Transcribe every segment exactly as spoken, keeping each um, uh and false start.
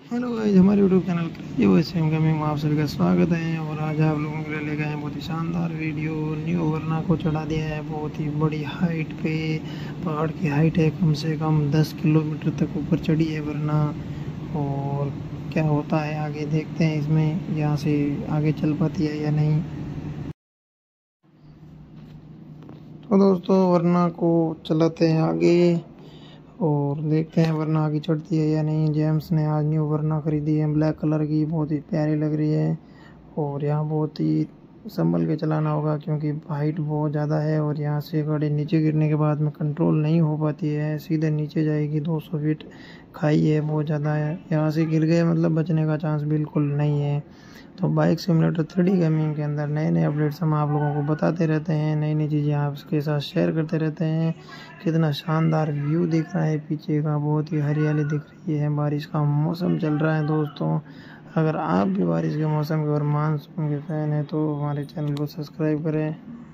Hello guys, हमारे YouTube channel crazy voice gaming में आप सभी का स्वागत है। और आज आप लोगों के लिए लेकर आए हैं बहुत ही शानदार वीडियो। न्यू वरना को चढ़ा दिया है बहुत ही बड़ी हाइट पे। पहाड़ की हाइट है कम से कम दस किलोमीटर तक ऊपर चढ़ी है वरना। और क्या होता है आगे देखते हैं, इसमें यहाँ से आगे चल पाती है या नहीं। तो दोस्तों वरना को चलाते हैं आगे और देखते हैं वरना आगे चढ़ती है या नहीं। जेम्स ने आज न्यू वरना खरीदी है ब्लैक कलर की, बहुत ही प्यारी लग रही है। और यहाँ बहुत ही संभल के चलाना होगा क्योंकि हाइट बहुत ज़्यादा है और यहाँ से गाड़ी नीचे गिरने के बाद में कंट्रोल नहीं हो पाती है, सीधे नीचे जाएगी। दो सौ फीट खाई है, बहुत ज़्यादा है। यहाँ से गिर गए मतलब बचने का चांस बिल्कुल नहीं है। तो bike simulator three D gaming के अंदर नए नए अपडेट्स हम आप लोगों को बताते रहते हैं, नई नई चीज़ें आपके साथ शेयर करते रहते हैं। कितना शानदार व्यू दिख रहा है पीछे का, बहुत ही हरियाली दिख रही है। बारिश का मौसम चल रहा है दोस्तों। अगर आप भी बारिश के मौसम के और मानसून के फ़ैन हैं तो हमारे चैनल को सब्सक्राइब करें।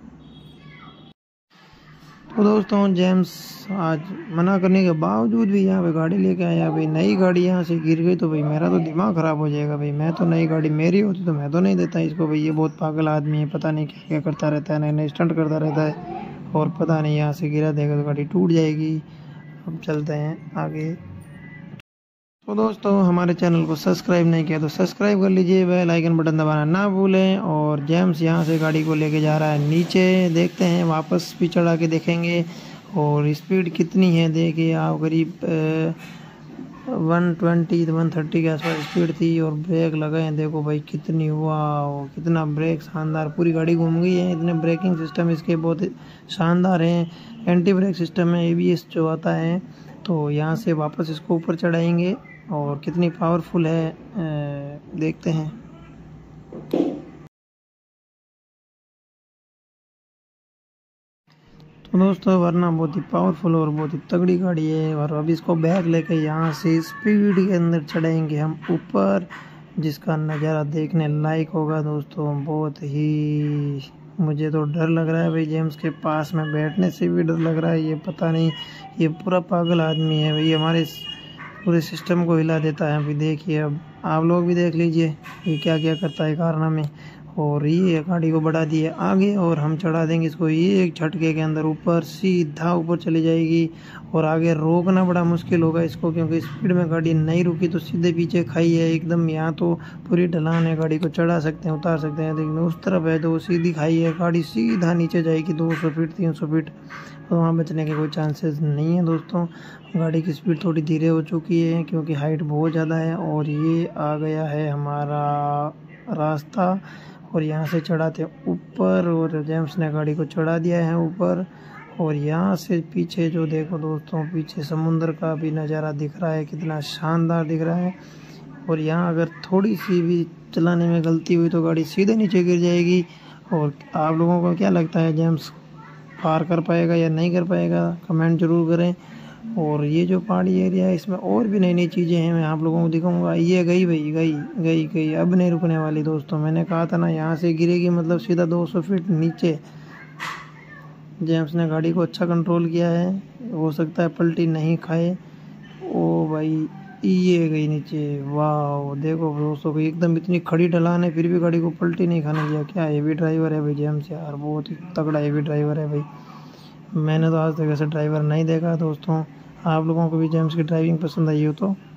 तो दोस्तों जेम्स आज मना करने के बावजूद भी यहाँ पे गाड़ी लेके आया। भाई नई गाड़ी यहाँ से गिर गई तो भाई मेरा तो दिमाग ख़राब हो जाएगा। भाई मैं तो नई गाड़ी मेरी होती तो मैं तो नहीं देता इसको। भाई ये बहुत पागल आदमी है, पता नहीं क्या क्या करता रहता है, नए नए स्टंट करता रहता है। और पता नहीं यहाँ से गिरा देगा तो गाड़ी टूट जाएगी। अब चलते हैं आगे। तो दोस्तों हमारे चैनल को सब्सक्राइब नहीं किया तो सब्सक्राइब कर लीजिए, बेल आइकन बटन दबाना ना भूलें। और जेम्स यहाँ से गाड़ी को लेके जा रहा है नीचे, देखते हैं वापस भी चढ़ा के देखेंगे। और स्पीड कितनी है देखिए आप, करीब वन ट्वेंटी वन थर्टी के आसपास स्पीड थी। और ब्रेक लगाए हैं देखो भाई कितनी, वाह कितना ब्रेक शानदार, पूरी गाड़ी घूम गई है। इतने ब्रेकिंग सिस्टम इसके बहुत शानदार हैं। एंटी ब्रेक सिस्टम है, ए बी एस जो आता है। तो यहाँ से वापस इसको ऊपर चढ़ाएंगे और कितनी पावरफुल है देखते हैं। तो दोस्तों वरना बहुत ही पावरफुल और बहुत ही तगड़ी गाड़ी है। और अब इसको बैग लेके यहाँ से स्पीड के अंदर चढ़ाएंगे हम ऊपर, जिसका नज़ारा देखने लायक होगा दोस्तों। बहुत ही मुझे तो डर लग रहा है भाई, जेम्स के पास में बैठने से भी डर लग रहा है। ये पता नहीं, ये पूरा पागल आदमी है भाई, हमारे पूरे सिस्टम को हिला देता है। अभी देखिए, अब आप लोग भी देख लीजिए ये क्या क्या करता है कारनामे। और ये गाड़ी को बढ़ा दिए आगे और हम चढ़ा देंगे इसको ये एक झटके के अंदर, ऊपर सीधा ऊपर चली जाएगी। और आगे रोकना बड़ा मुश्किल होगा इसको क्योंकि स्पीड में गाड़ी नहीं रुकी तो सीधे पीछे खाई है एकदम। यहाँ तो पूरी ढलान है, गाड़ी को चढ़ा सकते हैं उतार सकते हैं, लेकिन उस तरफ है तो सीधी खाई है, गाड़ी सीधा नीचे जाएगी दो सौ फीट तीन सौ फीट। तो वहाँ बचने के कोई चांसेस नहीं है दोस्तों। गाड़ी की स्पीड थोड़ी धीरे हो चुकी है क्योंकि हाइट बहुत ज़्यादा है। और ये आ गया है हमारा रास्ता और यहाँ से चढ़ाते ऊपर। और जेम्स ने गाड़ी को चढ़ा दिया है ऊपर। और यहाँ से पीछे जो देखो दोस्तों, पीछे समुंदर का भी नज़ारा दिख रहा है, कितना शानदार दिख रहा है। और यहाँ अगर थोड़ी सी भी चलाने में गलती हुई तो गाड़ी सीधे नीचे गिर जाएगी। और आप लोगों को क्या लगता है जेम्स पार कर पाएगा या नहीं कर पाएगा, कमेंट जरूर करें। और ये जो पहाड़ी एरिया है इसमें और भी नई नई चीज़ें हैं, मैं आप लोगों को दिखाऊंगा। ये गई भाई, गई गई गई अब नहीं रुकने वाली दोस्तों। मैंने कहा था ना यहाँ से गिरेगी मतलब सीधा दो सौ फीट नीचे। जेम्स ने गाड़ी को अच्छा कंट्रोल किया है, हो सकता है पलटी नहीं खाए। ओ भाई ये गई नीचे, वाह देखो दोस्तों को एकदम इतनी खड़ी ढलान है फिर भी गाड़ी को पलटी नहीं खाने दिया। क्या हेवी ड्राइवर है भाई जेम्स यार, बहुत ही तगड़ा हेवी ड्राइवर है भाई। मैंने तो आज तक ऐसा ड्राइवर नहीं देखा दोस्तों। आप लोगों को भी जेम्स की ड्राइविंग पसंद आई हो तो